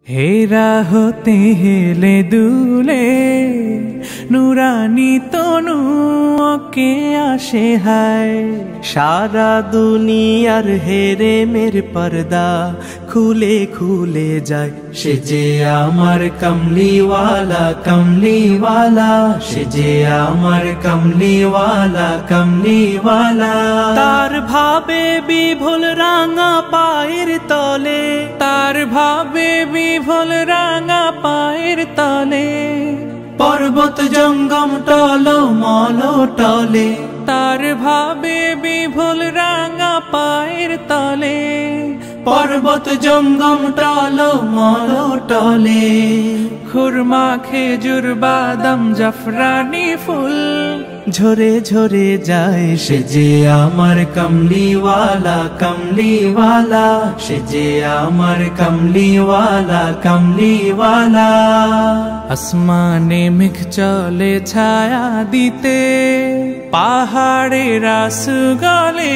हेरा होते हेले दूले নুরানি তনু কে আসে হায় সারা দুনিয়ার হেরে মের পর্দা খুলে খুলে যায় সে যে আমার কমলিওয়ালা কমলিওয়ালা সে যে আমার কমলিওয়ালা কমলিওয়ালা তার ভাবে বিভোল রাঙা পায়ের তলে তার ভাবে বিভোল রাঙা পায়ের তলে পর্বত জঙ্গম টলো মলো টলে তার ভাবে বিভোল রাঙা পায়ের তলে পর্বত জঙ্গম টলো মলো টলে খুরমা খেজুর বাদাম জাফরানি ফুল ঝরে ঝরে যায় সে যে আমার কমলিওয়ালা কমলিওয়ালা সে যে আমার কমলিওয়ালা কমলিওয়ালা আসমানে মেঘ চলে ছায়া দিতে পাহাড়ে রাস গলে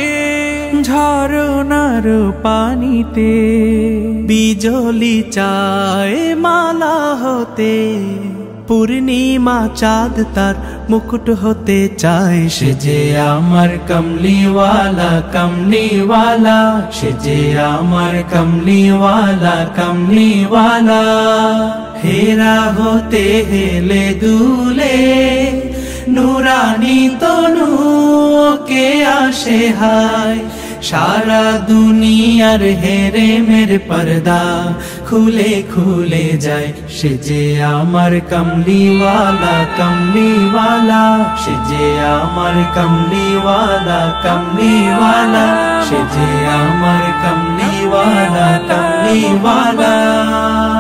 ঝরনার পানিতে বিজলি চায় মালা হতে পূর্ণিমা চাঁদ তার মুকুট হতে চায় সে যে আমার কমলিওয়ালা কমলিওয়ালা সে যে আমার কমলিওয়ালা কমলিওয়ালা হেরা হতে হেলে দুলে নুরানি তনু কে আসে হায় সারা দুনিয়ার হেরে মের পর্দা খুলে খুলে যায় সে যে আমার কমলিওয়ালা কমলিওয়ালা সে যে আমার কমলিওয়ালা কমলিওয়ালা সে যে আমার কমলিওয়ালা কমলিওয়ালা